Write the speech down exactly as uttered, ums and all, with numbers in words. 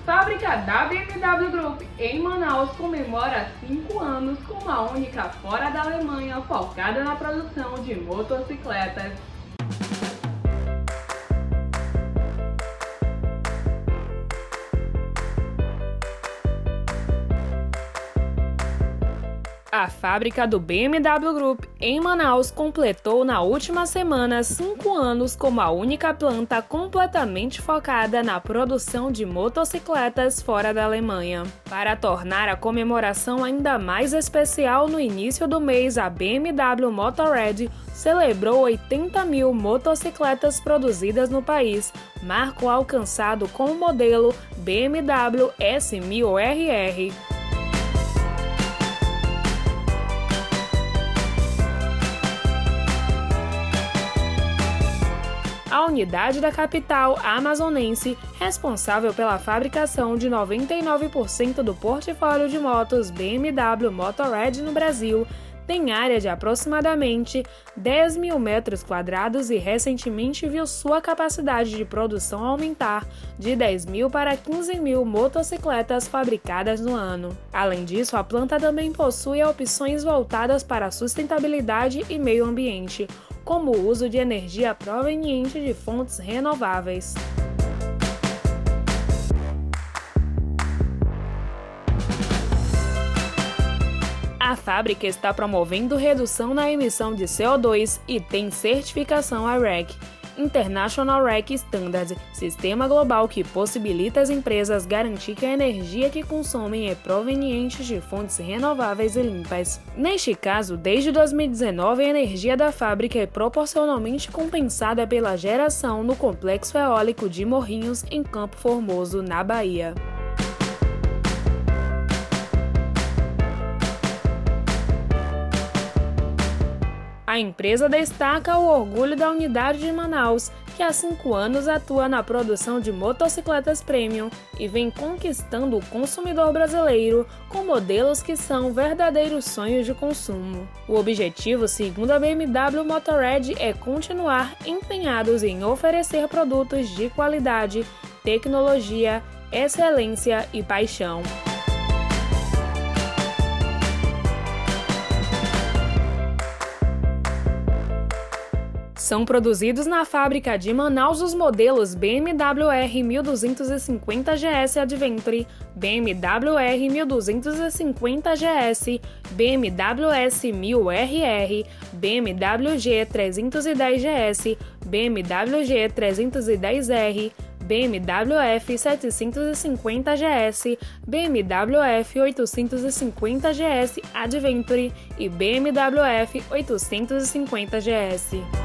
Fábrica da B M W Group em Manaus comemora cinco anos como a única fora da Alemanha focada na produção de motocicletas. A fábrica do B M W Group em Manaus completou na última semana cinco anos como a única planta completamente focada na produção de motocicletas fora da Alemanha. Para tornar a comemoração ainda mais especial, no início do mês, a B M W Motorrad celebrou oitenta mil motocicletas produzidas no país, marco alcançado com o modelo B M W S mil R R. A unidade da capital amazonense, responsável pela fabricação de noventa e nove por cento do portfólio de motos B M W Motorrad no Brasil, tem área de aproximadamente dez mil metros quadrados e recentemente viu sua capacidade de produção aumentar de dez mil para quinze mil motocicletas fabricadas no ano. Além disso, a planta também possui opções voltadas para a sustentabilidade e meio ambiente, como o uso de energia proveniente de fontes renováveis. A fábrica está promovendo redução na emissão de C O dois e tem certificação I R E C, International R E C Standard, sistema global que possibilita às empresas garantir que a energia que consomem é proveniente de fontes renováveis e limpas. Neste caso, desde dois mil e dezenove, a energia da fábrica é proporcionalmente compensada pela geração no complexo eólico de Morrinhos, em Campo Formoso, na Bahia. A empresa destaca o orgulho da unidade de Manaus, que há cinco anos atua na produção de motocicletas premium e vem conquistando o consumidor brasileiro com modelos que são verdadeiros sonhos de consumo. O objetivo, segundo a B M W Motorrad, é continuar empenhados em oferecer produtos de qualidade, tecnologia, excelência e paixão. São produzidos na fábrica de Manaus os modelos B M W R mil duzentos e cinquenta G S Adventure, B M W R mil duzentos e cinquenta G S, B M W S mil R R, B M W G trezentos e dez G S, B M W G trezentos e dez R, B M W F setecentos e cinquenta G S, B M W F oitocentos e cinquenta G S Adventure e B M W F oitocentos e cinquenta G S.